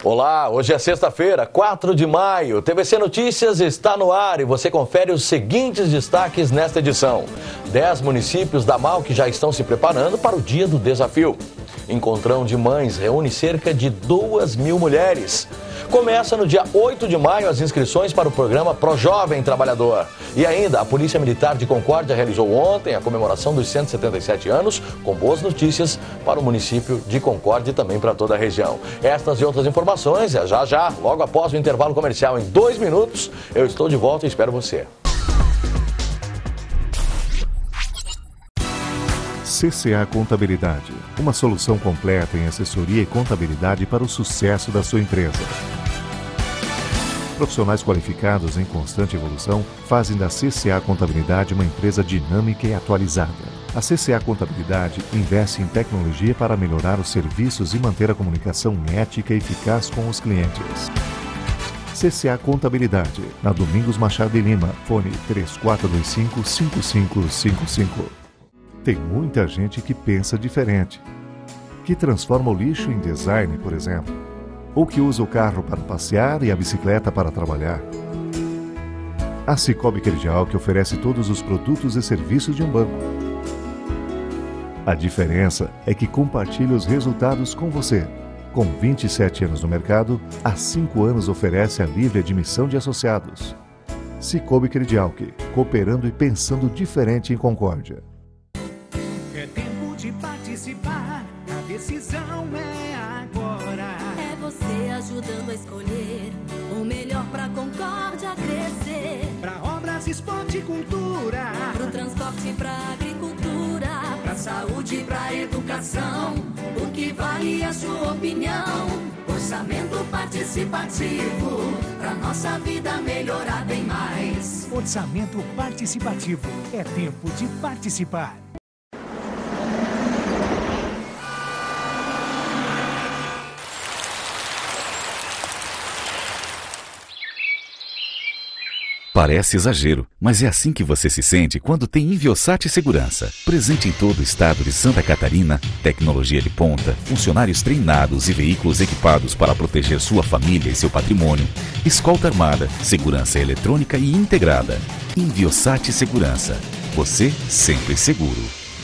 Olá, hoje é sexta-feira, 4 de maio. TVC Notícias está no ar e você confere os seguintes destaques nesta edição. 10 municípios da MAUC já estão se preparando para o Dia do Desafio. Encontrão de Mães reúne cerca de 2.000 mulheres. Começa no dia 8 de maio as inscrições para o programa Pro Jovem Trabalhador. E ainda, a Polícia Militar de Concórdia realizou ontem a comemoração dos 177 anos, com boas notícias para o município de Concórdia e também para toda a região. Estas e outras informações já, logo após o intervalo comercial, em 2 minutos, eu estou de volta e espero você. CCA Contabilidade, uma solução completa em assessoria e contabilidade para o sucesso da sua empresa. Profissionais qualificados em constante evolução fazem da CCA Contabilidade uma empresa dinâmica e atualizada. A CCA Contabilidade investe em tecnologia para melhorar os serviços e manter a comunicação ética e eficaz com os clientes. CCA Contabilidade, na Domingos Machado de Lima, fone 3425-5555. Tem muita gente que pensa diferente, que transforma o lixo em design, por exemplo, ou que usa o carro para passear e a bicicleta para trabalhar. A Cicobi Credial que oferece todos os produtos e serviços de um banco. A diferença é que compartilha os resultados com você. Com 27 anos no mercado, há 5 anos oferece a livre admissão de associados. Cicobi Credial, cooperando e pensando diferente em Concórdia. É tempo de participar, a decisão é agora. É você ajudando a escolher o melhor pra Concórdia crescer. Pra obras, esporte e cultura. Pro transporte e pra agricultura. Pra saúde e pra educação. O que vale é a sua opinião. Orçamento participativo. Pra nossa vida melhorar bem mais. Orçamento participativo. É tempo de participar. Parece exagero, mas é assim que você se sente quando tem Inviosat Segurança. Presente em todo o estado de Santa Catarina, tecnologia de ponta, funcionários treinados e veículos equipados para proteger sua família e seu patrimônio, escolta armada, segurança eletrônica e integrada. Inviosat Segurança. Você sempre seguro.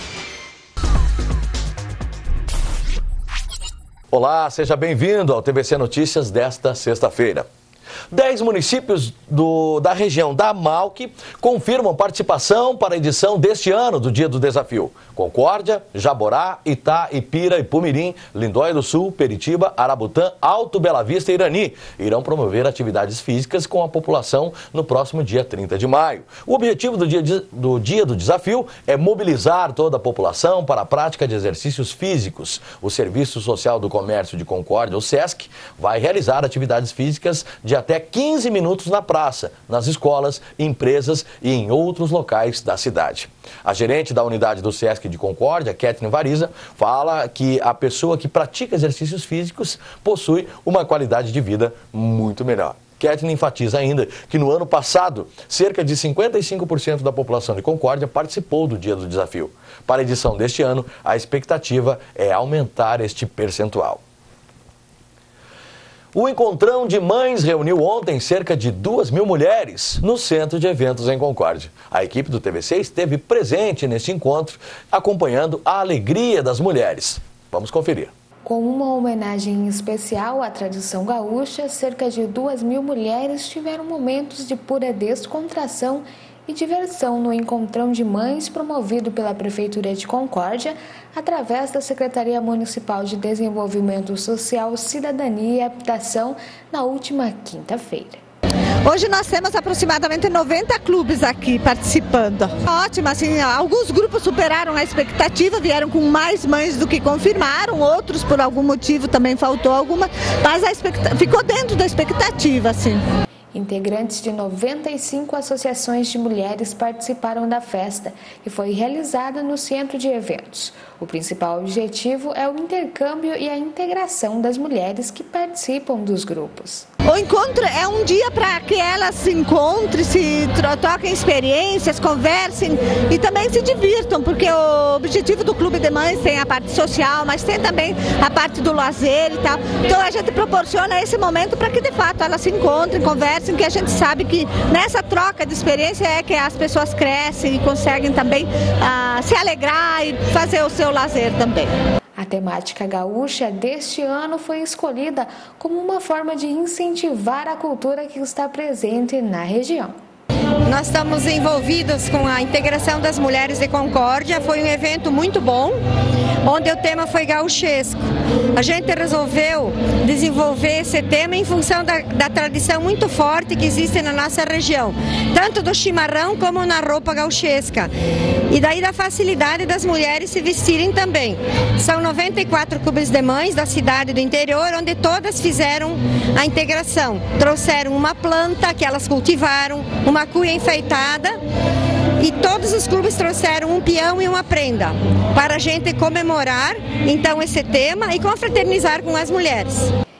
Olá, seja bem-vindo ao TVC Notícias desta sexta-feira. 10 municípios da região da MAUC confirmam participação para a edição deste ano do Dia do Desafio. Concórdia, Jaborá, Itá, Ipira, Ipumirim, Lindóia do Sul, Peritiba, Arabutã, Alto Bela Vista e Irani irão promover atividades físicas com a população no próximo dia 30 de maio. O objetivo do Dia do Desafio é mobilizar toda a população para a prática de exercícios físicos. O Serviço Social do Comércio de Concórdia, o SESC, vai realizar atividades físicas de até 15 minutos na praça, nas escolas, empresas e em outros locais da cidade. A gerente da unidade do SESC de Concórdia, Kathleen Variza, fala que a pessoa que pratica exercícios físicos possui uma qualidade de vida muito melhor. Kathleen enfatiza ainda que no ano passado, cerca de 55% da população de Concórdia participou do Dia do Desafio. Para a edição deste ano, a expectativa é aumentar este percentual. O Encontrão de Mães reuniu ontem cerca de 2.000 mulheres no Centro de Eventos em Concórdia. A equipe do TVC esteve presente neste encontro, acompanhando a alegria das mulheres. Vamos conferir. Com uma homenagem especial à tradição gaúcha, cerca de 2.000 mulheres tiveram momentos de pura descontração e diversão no Encontrão de Mães promovido pela Prefeitura de Concórdia através da Secretaria Municipal de Desenvolvimento Social, Cidadania e Habitação na última quinta-feira. Hoje nós temos aproximadamente 90 clubes aqui participando. Ótimo, assim, alguns grupos superaram a expectativa, vieram com mais mães do que confirmaram, outros por algum motivo também faltou alguma, mas ficou dentro da expectativa, assim. Integrantes de 95 associações de mulheres participaram da festa, que foi realizada no Centro de Eventos. O principal objetivo é o intercâmbio e a integração das mulheres que participam dos grupos. O encontro é um dia para que elas se encontrem, se troquem experiências, conversem e também se divirtam, porque o objetivo do Clube de Mães tem a parte social, mas tem também a parte do lazer e tal. Então a gente proporciona esse momento para que de fato elas se encontrem, conversem, que a gente sabe que nessa troca de experiência é que as pessoas crescem e conseguem também se alegrar e fazer o seu lazer também. A temática gaúcha deste ano foi escolhida como uma forma de incentivar a cultura que está presente na região. Nós estamos envolvidos com a integração das mulheres de Concórdia, foi um evento muito bom, onde o tema foi gauchesco. A gente resolveu desenvolver esse tema em função da tradição muito forte que existe na nossa região, tanto do chimarrão como na roupa gauchesca. E daí da facilidade das mulheres se vestirem também. São 94 clubes de mães da cidade do interior, onde todas fizeram a integração. Trouxeram uma planta que elas cultivaram, uma cuia enfeitada, e todos os clubes trouxeram um peão e uma prenda para a gente comemorar então esse tema e confraternizar com as mulheres.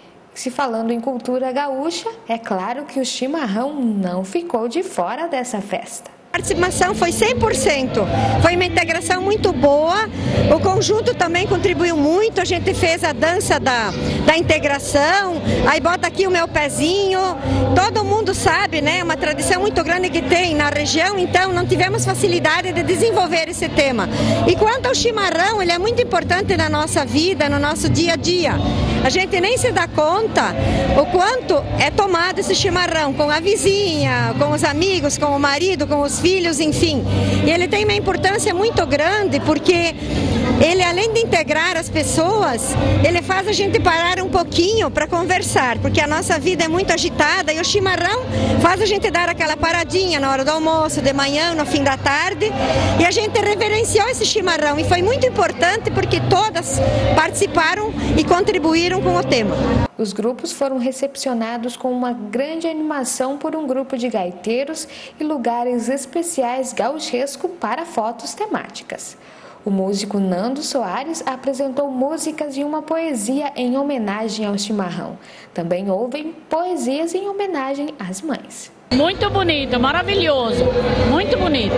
Se falando em cultura gaúcha, é claro que o chimarrão não ficou de fora dessa festa. A participação foi 100%, foi uma integração muito boa, o conjunto também contribuiu muito, a gente fez a dança da integração, aí bota aqui o meu pezinho, todo mundo sabe, né, uma tradição muito grande que tem na região, então não tivemos facilidade de desenvolver esse tema. E quanto ao chimarrão, ele é muito importante na nossa vida, no nosso dia a dia. A gente nem se dá conta o quanto é tomado esse chimarrão com a vizinha, com os amigos, com o marido, com os filhos, enfim. E ele tem uma importância muito grande porque ele, além de integrar as pessoas, ele faz a gente parar um pouquinho para conversar, porque a nossa vida é muito agitada e o chimarrão faz a gente dar aquela paradinha na hora do almoço, de manhã, no fim da tarde. E a gente reverenciou esse chimarrão e foi muito importante porque todas participaram e contribuíram com o tema. Os grupos foram recepcionados com uma grande animação por um grupo de gaiteiros e lugares especiais gauchesco para fotos temáticas. O músico Nando Soares apresentou músicas e uma poesia em homenagem ao chimarrão. Também houve poesias em homenagem às mães. Muito bonito, maravilhoso, muito bonito.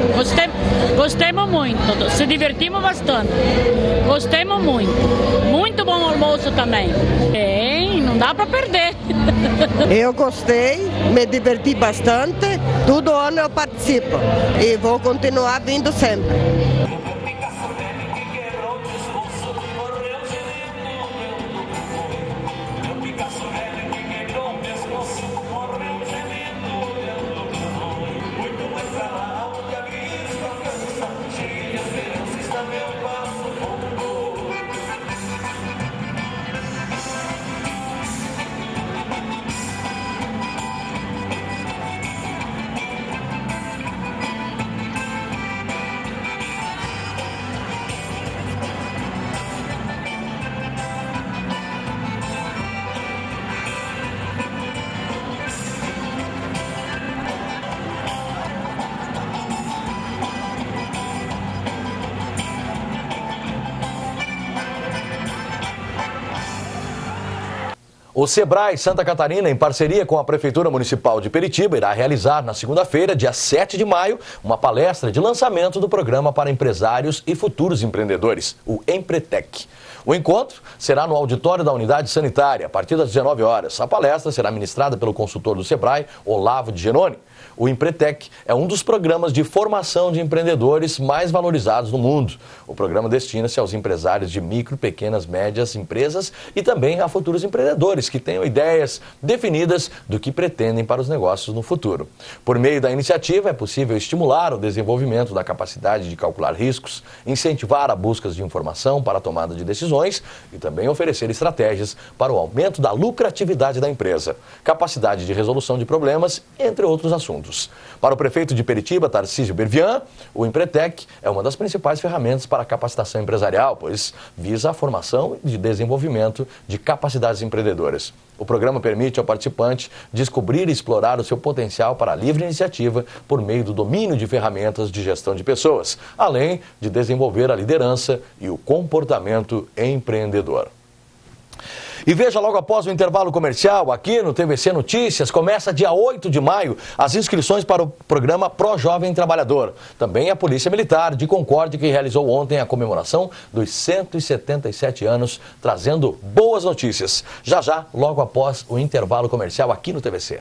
Gostemos muito, se divertimos bastante. Gostemos muito. Muito bom almoço também. Não dá para perder. Eu gostei, me diverti bastante. Todo ano eu participo e vou continuar vindo sempre. O Sebrae Santa Catarina, em parceria com a Prefeitura Municipal de Peritiba, irá realizar na segunda-feira, dia 7 de maio, uma palestra de lançamento do programa para empresários e futuros empreendedores, o Empretec. O encontro será no auditório da Unidade Sanitária, a partir das 19 horas. A palestra será ministrada pelo consultor do Sebrae, Olavo de Genoni. O Empretec é um dos programas de formação de empreendedores mais valorizados no mundo. O programa destina-se aos empresários de micro, pequenas, médias empresas e também a futuros empreendedores que tenham ideias definidas do que pretendem para os negócios no futuro. Por meio da iniciativa, é possível estimular o desenvolvimento da capacidade de calcular riscos, incentivar a busca de informação para a tomada de decisões e também oferecer estratégias para o aumento da lucratividade da empresa, capacidade de resolução de problemas, entre outros assuntos. Para o prefeito de Peritiba, Tarcísio Bervian, o Empretec é uma das principais ferramentas para a capacitação empresarial, pois visa a formação e desenvolvimento de capacidades empreendedoras. O programa permite ao participante descobrir e explorar o seu potencial para a livre iniciativa por meio do domínio de ferramentas de gestão de pessoas, além de desenvolver a liderança e o comportamento empreendedor. E veja logo após o intervalo comercial, aqui no TVC Notícias, começa dia 8 de maio as inscrições para o programa Pro Jovem Trabalhador. Também a Polícia Militar de Concórdia, que realizou ontem a comemoração dos 177 anos, trazendo boas notícias. Já já, logo após o intervalo comercial aqui no TVC.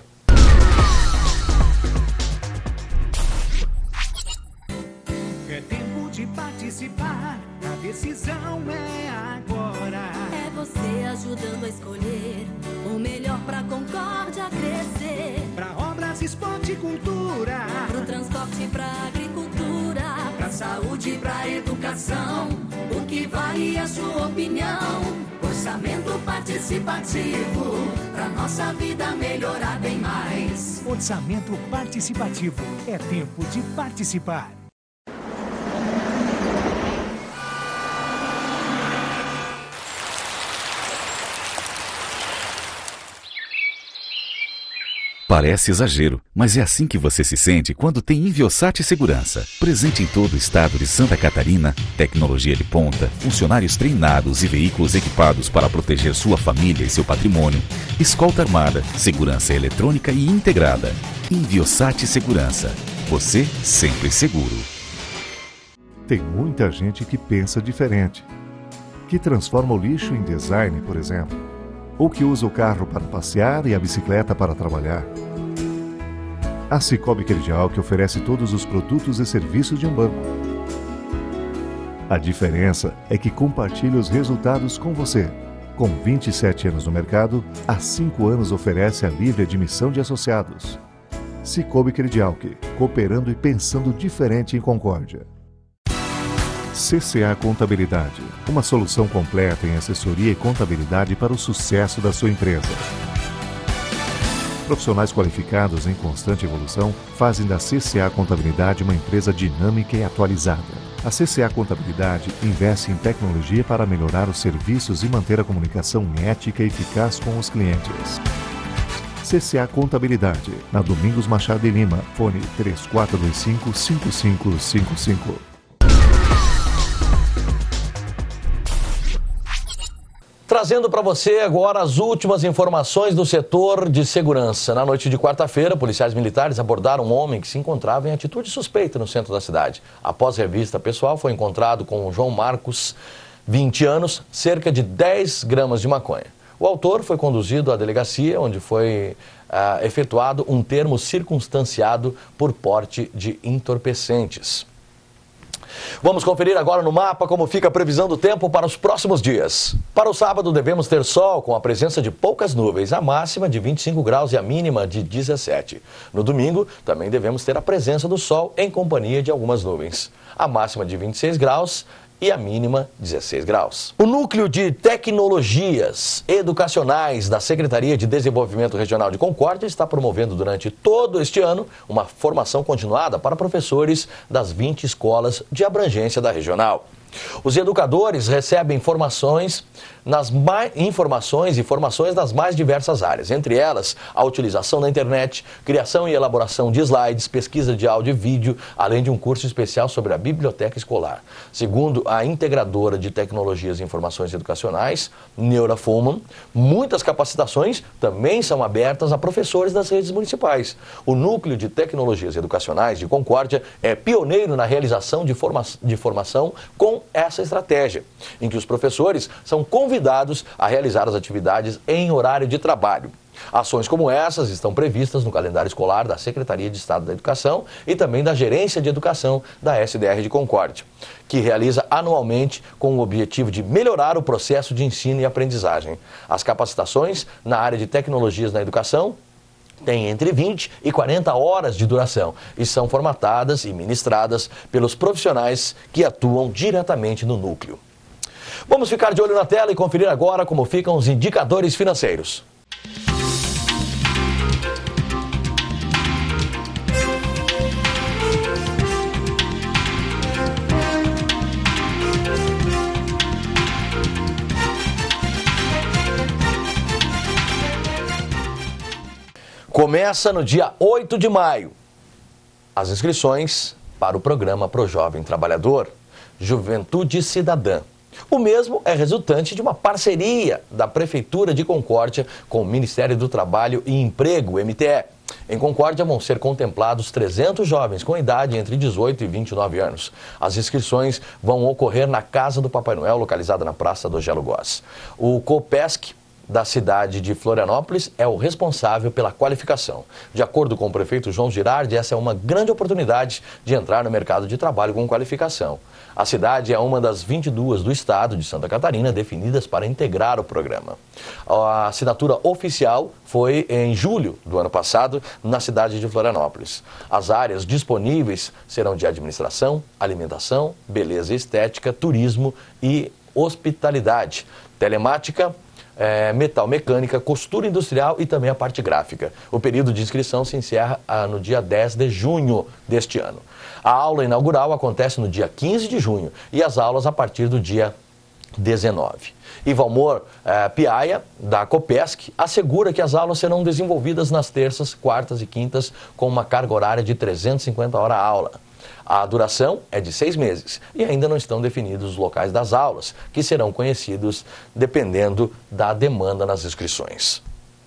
É tempo de participar, a decisão é agora. É você ajudando a escolher o melhor pra Concórdia crescer. Pra obras, esporte e cultura. Pro transporte, pra agricultura. Pra saúde, pra educação. O que vale a sua opinião? Orçamento participativo. Pra nossa vida melhorar bem mais. Orçamento participativo. É tempo de participar. Parece exagero, mas é assim que você se sente quando tem Inviosat Segurança. Presente em todo o estado de Santa Catarina, tecnologia de ponta, funcionários treinados e veículos equipados para proteger sua família e seu patrimônio, escolta armada, segurança eletrônica e integrada. Inviosat Segurança. Você sempre seguro. Tem muita gente que pensa diferente, que transforma o lixo em design, por exemplo, ou que usa o carro para passear e a bicicleta para trabalhar. A Cicobi Credial que oferece todos os produtos e serviços de um banco. A diferença é que compartilha os resultados com você. Com 27 anos no mercado, há 5 anos oferece a livre admissão de associados. Cicobi Credial, cooperando e pensando diferente em Concórdia. CCA Contabilidade, uma solução completa em assessoria e contabilidade para o sucesso da sua empresa. Profissionais qualificados em constante evolução fazem da CCA Contabilidade uma empresa dinâmica e atualizada. A CCA Contabilidade investe em tecnologia para melhorar os serviços e manter a comunicação ética e eficaz com os clientes. CCA Contabilidade, na Domingos Machado de Lima, fone 3425-5555. Trazendo para você agora as últimas informações do setor de segurança. Na noite de quarta-feira, policiais militares abordaram um homem que se encontrava em atitude suspeita no centro da cidade. Após revista pessoal, foi encontrado com o João Marcos, 20 anos, cerca de 10 gramas de maconha. O autor foi conduzido à delegacia, onde foi efetuado um termo circunstanciado por porte de entorpecentes. Vamos conferir agora no mapa como fica a previsão do tempo para os próximos dias. Para o sábado devemos ter sol com a presença de poucas nuvens, a máxima de 25 graus e a mínima de 17. No domingo também devemos ter a presença do sol em companhia de algumas nuvens, a máxima de 26 graus e a mínima 16 graus. O Núcleo de Tecnologias Educacionais da Secretaria de Desenvolvimento Regional de Concórdia está promovendo durante todo este ano uma formação continuada para professores das 20 escolas de abrangência da regional. Os educadores recebem formações nas mais diversas áreas, entre elas a utilização da internet, criação e elaboração de slides, pesquisa de áudio e vídeo, além de um curso especial sobre a biblioteca escolar. Segundo a integradora de tecnologias e informações educacionais, Neura Fullman, muitas capacitações também são abertas a professores das redes municipais. O Núcleo de Tecnologias Educacionais de Concórdia é pioneiro na realização de formação com essa estratégia, em que os professores são convidados a realizar as atividades em horário de trabalho. Ações como essas estão previstas no calendário escolar da Secretaria de Estado da Educação e também da Gerência de Educação da SDR de Concórdia, que realiza anualmente com o objetivo de melhorar o processo de ensino e aprendizagem. As capacitações na área de tecnologias na educação têm entre 20 e 40 horas de duração e são formatadas e ministradas pelos profissionais que atuam diretamente no núcleo. Vamos ficar de olho na tela e conferir agora como ficam os indicadores financeiros. Começa no dia 8 de maio as inscrições para o programa Pro Jovem Trabalhador, Juventude Cidadã. O mesmo é resultante de uma parceria da Prefeitura de Concórdia com o Ministério do Trabalho e Emprego, MTE. Em Concórdia vão ser contemplados 300 jovens com idade entre 18 e 29 anos. As inscrições vão ocorrer na Casa do Papai Noel, localizada na Praça do Gelo Góes. O Copesc da cidade de Florianópolis é o responsável pela qualificação. De acordo com o prefeito João Girardi, essa é uma grande oportunidade de entrar no mercado de trabalho com qualificação. A cidade é uma das 22 do estado de Santa Catarina definidas para integrar o programa. A assinatura oficial foi em julho do ano passado na cidade de Florianópolis. As áreas disponíveis serão de administração, alimentação, beleza e estética, turismo e hospitalidade, telemática, metal mecânica, costura industrial e também a parte gráfica. O período de inscrição se encerra no dia 10 de junho deste ano. A aula inaugural acontece no dia 15 de junho e as aulas a partir do dia 19. E Valmor Piaia, da Copesc, assegura que as aulas serão desenvolvidas nas terças, quartas e quintas com uma carga horária de 350 horas a aula. A duração é de 6 meses e ainda não estão definidos os locais das aulas, que serão conhecidos dependendo da demanda nas inscrições.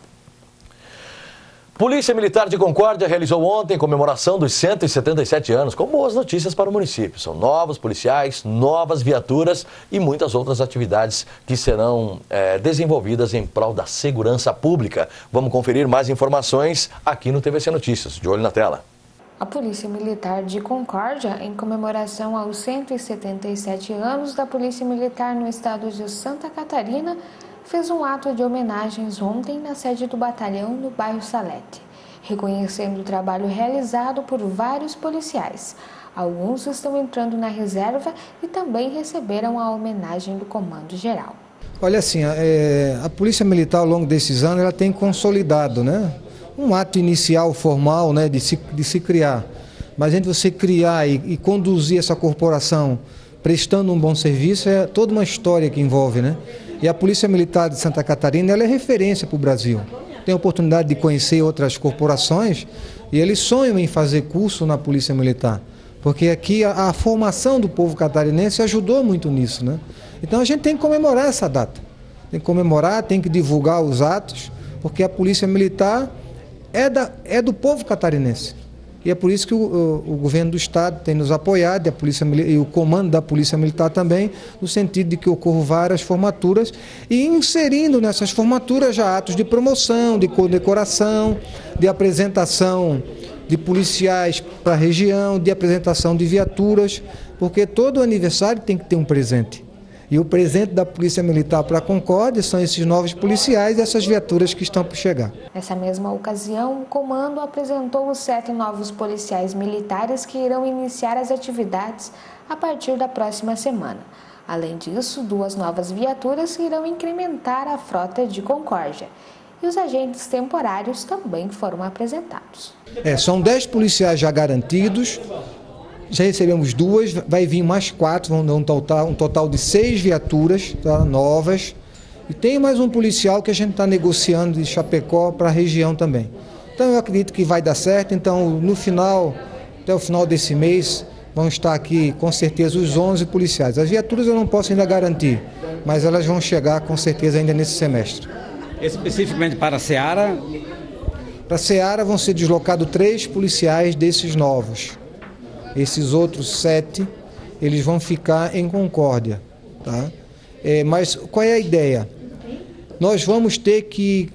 Polícia Militar de Concórdia realizou ontem comemoração dos 177 anos, com boas notícias para o município. São novos policiais, novas viaturas e muitas outras atividades que serão desenvolvidas em prol da segurança pública. Vamos conferir mais informações aqui no TVC Notícias. De olho na tela. A Polícia Militar de Concórdia, em comemoração aos 177 anos da Polícia Militar no estado de Santa Catarina, fez um ato de homenagens ontem na sede do batalhão no bairro Salete, reconhecendo o trabalho realizado por vários policiais. Alguns estão entrando na reserva e também receberam a homenagem do Comando Geral. Olha assim, a Polícia Militar ao longo desses anos ela tem consolidado, né? Um ato inicial formal, né, de se criar, mas entre você criar e conduzir essa corporação prestando um bom serviço é toda uma história que envolve, né? E a Polícia Militar de Santa Catarina ela é referência para o Brasil. Tem a oportunidade de conhecer outras corporações e eles sonham em fazer curso na Polícia Militar, porque aqui a formação do povo catarinense ajudou muito nisso, né? Então a gente tem que comemorar essa data, tem que comemorar, tem que divulgar os atos, porque a Polícia Militar é do povo catarinense. E é por isso que o governo do estado tem nos apoiado, e o comando da Polícia Militar também, no sentido de que ocorram várias formaturas e inserindo nessas formaturas já atos de promoção, de condecoração, de apresentação de policiais para a região, de apresentação de viaturas, porque todo aniversário tem que ter um presente. E o presente da Polícia Militar para a Concórdia são esses novos policiais e essas viaturas que estão por chegar. Nessa mesma ocasião, o comando apresentou os 7 novos policiais militares que irão iniciar as atividades a partir da próxima semana. Além disso, 2 novas viaturas irão incrementar a frota de Concórdia. E os agentes temporários também foram apresentados. São 10 policiais já garantidos. Já recebemos 2, vai vir mais 4, vão dar um total de 6 viaturas, tá, novas. E tem mais um policial que a gente está negociando de Chapecó para a região também. Então eu acredito que vai dar certo, então no final, até o final desse mês, vão estar aqui com certeza os 11 policiais. As viaturas eu não posso ainda garantir, mas elas vão chegar com certeza ainda nesse semestre. Especificamente para a Seara? Para a Seara vão ser deslocados 3 policiais desses novos. Esses outros 7, eles vão ficar em Concórdia, tá? Mas qual é a ideia? Nós vamos ter que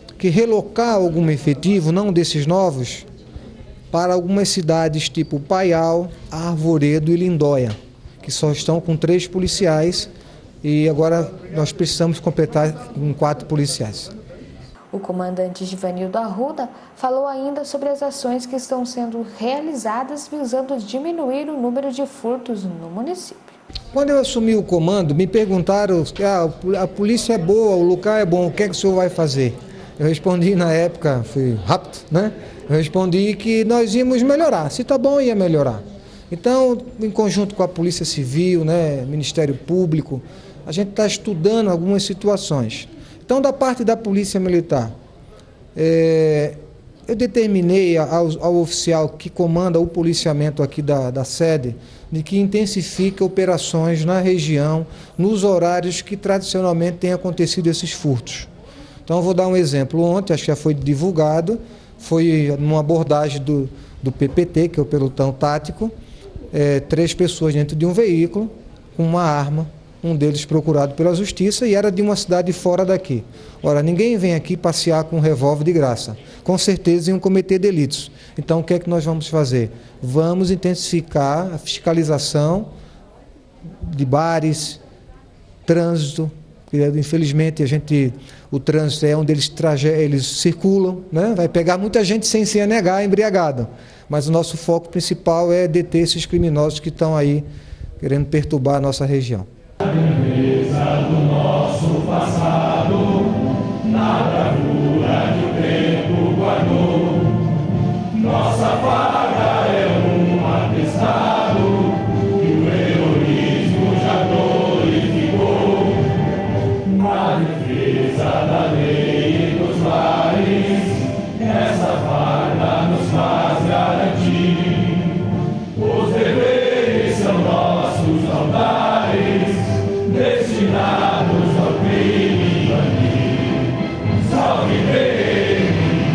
relocar algum efetivo, não desses novos, para algumas cidades tipo Paial, Arvoredo e Lindóia, que só estão com 3 policiais e agora nós precisamos completar com 4 policiais. O comandante Givanildo Arruda falou ainda sobre as ações que estão sendo realizadas visando diminuir o número de furtos no município. Quando eu assumi o comando, me perguntaram, a polícia é boa, o lugar é bom, o que é que o senhor vai fazer? Eu respondi na época, fui rápido, né? Eu respondi que nós íamos melhorar, se está bom ia melhorar. Então, em conjunto com a Polícia Civil, né, Ministério Público, a gente está estudando algumas situações. Então, da parte da Polícia Militar, eu determinei ao oficial que comanda o policiamento aqui da sede de que intensifique operações na região, nos horários que tradicionalmente têm acontecido esses furtos. Então, eu vou dar um exemplo. Ontem, acho que já foi divulgado, foi numa abordagem do PPT, que é o Pelotão Tático, 3 pessoas dentro de um veículo com uma arma, um deles procurado pela justiça e era de uma cidade fora daqui. Ora, ninguém vem aqui passear com um revólver de graça. Com certeza iam cometer delitos. Então, o que é que nós vamos fazer? Vamos intensificar a fiscalização de bares, trânsito. Infelizmente, o trânsito é onde eles circulam, né? Vai pegar muita gente sem se anegar, embriagado. Mas o nosso foco principal é deter esses criminosos que estão aí querendo perturbar a nossa região. A beleza do nosso passado, na bravura que o tempo guardou. Nossa vaga é um atestado que o heroísmo já glorificou. Na defesa da lei e dos lares, essa vaga nos faz garantir. Os deveres são nossos altares, destinados ao crime e banir. Salve rei,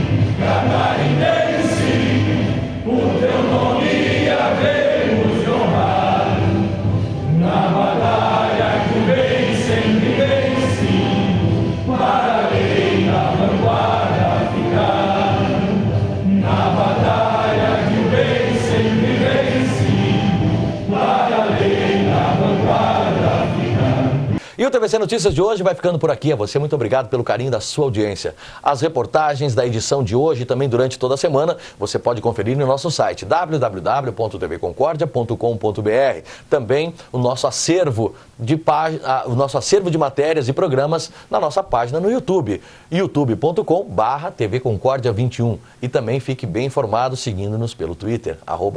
catarinense, o teu nome havemos de honrar. Na batalha que o bem sempre vence, para a lei na vanguarda ficar. Na batalha que o bem sempre vence, para a lei na vanguarda ficar. E o TVC Notícias de hoje vai ficando por aqui. A você, muito obrigado pelo carinho da sua audiência. As reportagens da edição de hoje e também durante toda a semana, você pode conferir no nosso site www.tvconcordia.com.br. Também o nosso acervo de matérias e programas na nossa página no YouTube, youtube.com/tvconcordia21. E também fique bem informado seguindo-nos pelo Twitter,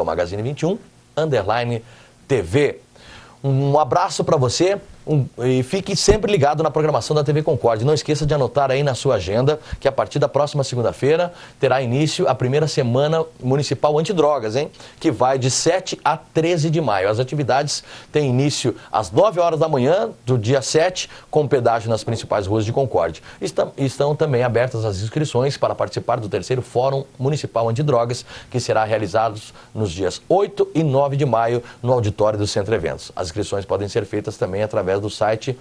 @magazine21_TV. Um abraço para você e fique sempre ligado na programação da TV Concórdia. Não esqueça de anotar aí na sua agenda que a partir da próxima segunda-feira terá início a primeira semana municipal antidrogas, hein? Que vai de 7 a 13 de maio. As atividades têm início às 9 horas da manhã do dia 7, com pedágio nas principais ruas de Concórdia. Estão também abertas as inscrições para participar do 3º Fórum Municipal Antidrogas, que será realizado nos dias 8 e 9 de maio no auditório do Centro Eventos. As inscrições podem ser feitas também através do site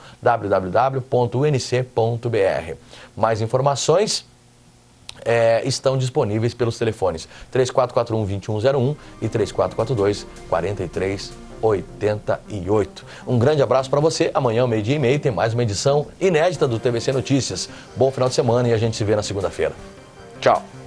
www.unc.br. Mais informações estão disponíveis pelos telefones 3441-2101 e 3442-4388. Um grande abraço para você. Amanhã, ao 12h30, tem mais uma edição inédita do TVC Notícias. Bom final de semana e a gente se vê na segunda-feira. Tchau!